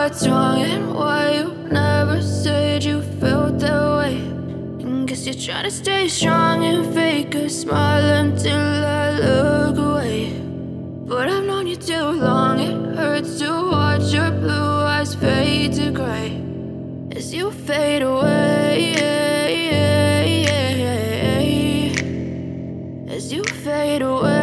what's wrong and why you never said you felt that way. And guess you're trying to stay strong and fake a smile until I look away. But I've known you too long, it hurts to watch your blue eyes fade to gray as you fade away, as you fade away.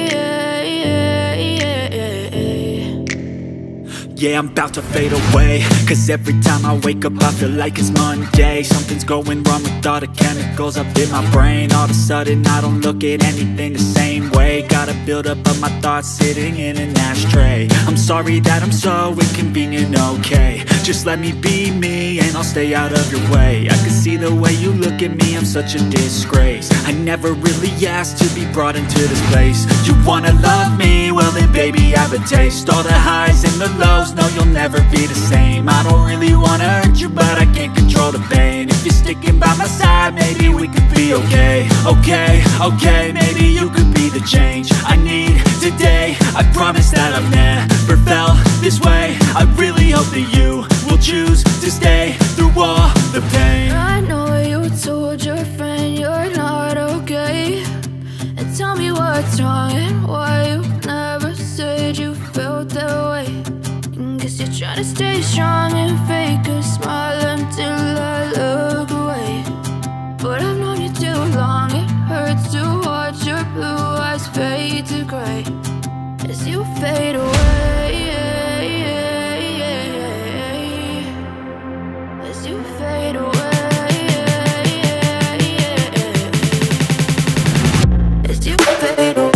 Yeah, I'm about to fade away, cause every time I wake up I feel like it's Monday. Something's going wrong with all the chemicals up in my brain. All of a sudden I don't look at anything the same way. Got a buildup of my thoughts sitting in an ashtray. I'm sorry that I'm so inconvenient, okay. Just let me be me and I'll stay out of your way. I can see the way you look at me, I'm such a disgrace. I never really asked to be brought into this place. You wanna love me? Well then baby, have a taste. All the highs and the lows, no, you'll never be the same. I don't really wanna hurt you, but I can't control the pain. If you're sticking by my side, maybe we could be okay. Okay, maybe you could be the change I need today. I promise that I've never felt this way. I really hope that you will choose to stay through all the pain. I know you told your friend you're not okay, and tell me what's wrong and why you never said you felt that way. Guess you're trying to stay strong and fake a smile until I look away. But I've known you too long, it hurts to watch your blue eyes fade to gray as you fade away, as you fade away, as you fade away.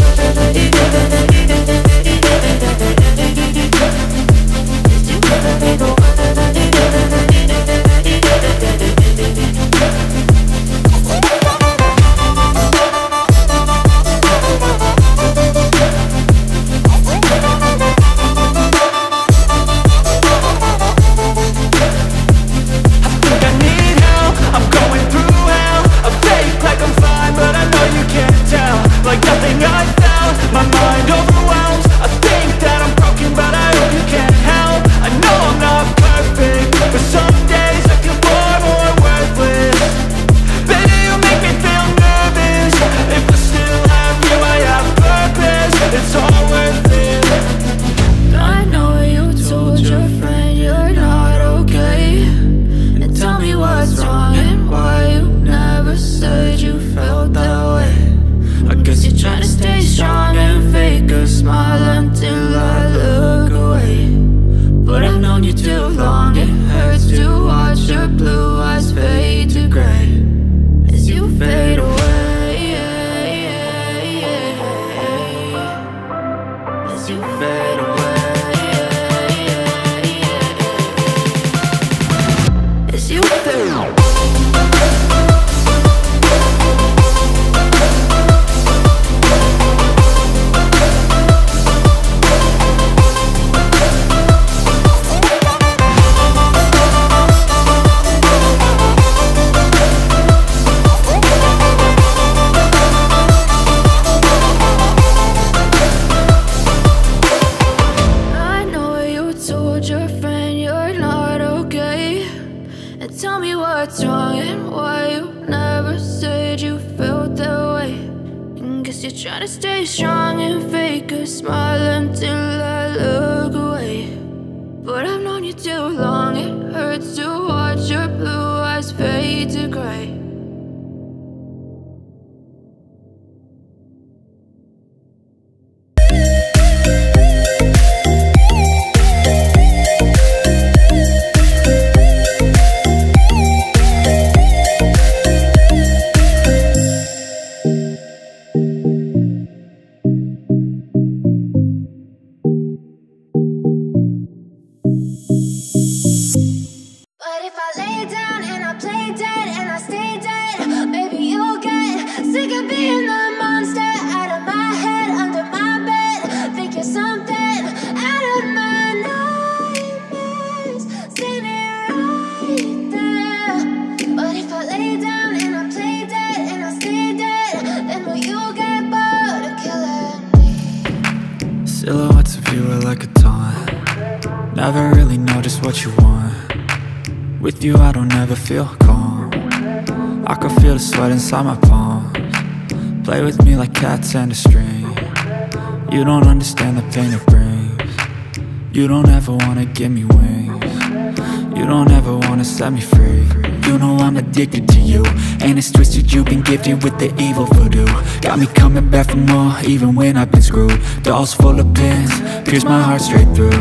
notice what you want. With you I don't ever feel calm. I can feel the sweat inside my palms. Play with me like cats and a string. You don't understand the pain it brings. You don't ever wanna give me wings. You don't ever wanna set me free. You know I'm addicted to you, and it's twisted, you've been gifted with the evil voodoo. Got me coming back for more, even when I've been screwed. Dolls full of pins, pierce my heart straight through.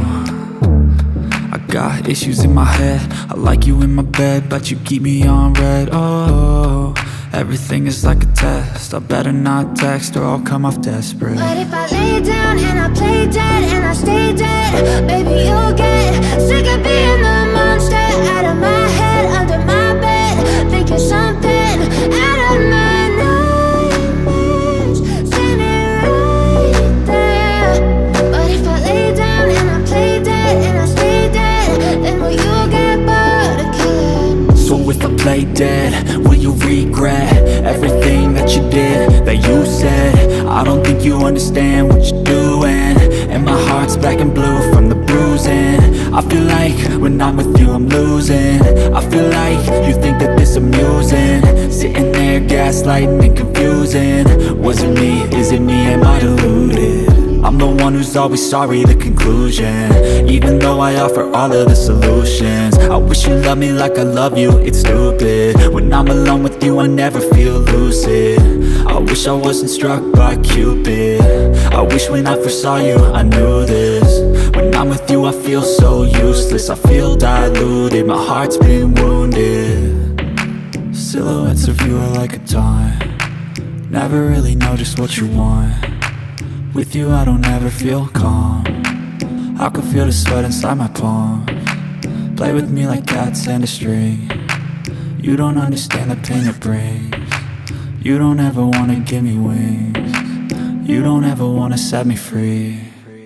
I got issues in my head, I like you in my bed, but you keep me on red. Oh, everything is like a test, I better not text or I'll come off desperate. But if I lay down and I play dead and I stay dead, baby you'll get sick of being the monster out of my head, under my bed, thinking something out of my nightmares, standing right there. But if I lay down and I play dead and I stay dead, then will you get bored of killing me? So if I play dead, will you regret everything that you did, that you said? I don't think you understand what you're doing, and my heart's black and blue from the bruising. I feel like when I'm with you I'm losing. I feel like you think that this amusing, sitting there gaslighting and confusing. Was it me? Is it me? Am I deluded? I'm the one who's always sorry, the conclusion, even though I offer all of the solutions. I wish you loved me like I love you, it's stupid. When I'm alone with you I never feel lucid. I wish I wasn't struck by Cupid. I wish when I first saw you I knew this. When I'm with you I feel so useless, I feel diluted, my heart's been wounded. Silhouettes of you are like a taunt, never really know just what you want. With you I don't ever feel calm, I can feel the sweat inside my palms. Play with me like cats and a string. You don't understand the pain it brings. You don't ever wanna give me wings. You don't ever wanna set me free.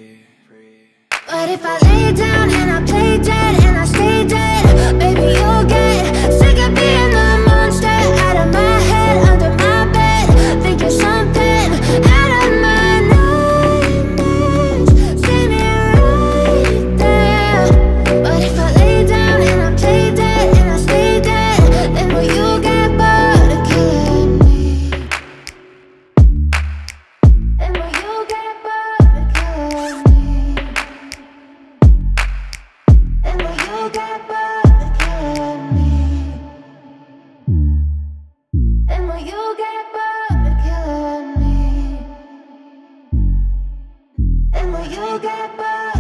But if I lay down and I play dead and I stay dead, baby you'll get sick of being the monster out of my head, under my bed, thinking something out of my nightmares, standing right there. But if I lay down and I play dead and I stay dead, then will you get bored of killing me? Then will you get bored of killing me? And will you get bored of killing me? And will you get bored of killing me? And will you get bored?